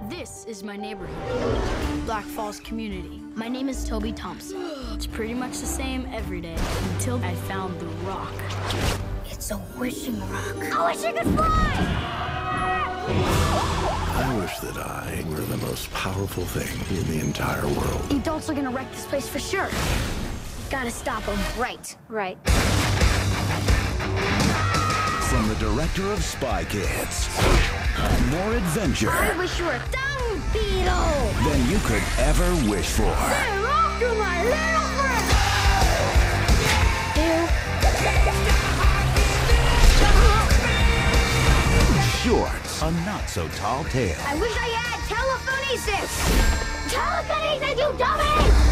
This is my neighborhood, Black Falls Community. My name is Toby Thompson. It's pretty much the same every day until I found the rock. It's a wishing rock. I wish I could fly! I wish that I were the most powerful thing in the entire world. The adults are gonna wreck this place for sure. Gotta stop them. Right. From the director of Spy Kids, more adventure I wish you were a dung beetle! than you could ever wish for. They're after my little friend! Shorts, a not-so-tall tale. I wish I had telephonesis! Telekinesis, you dummy!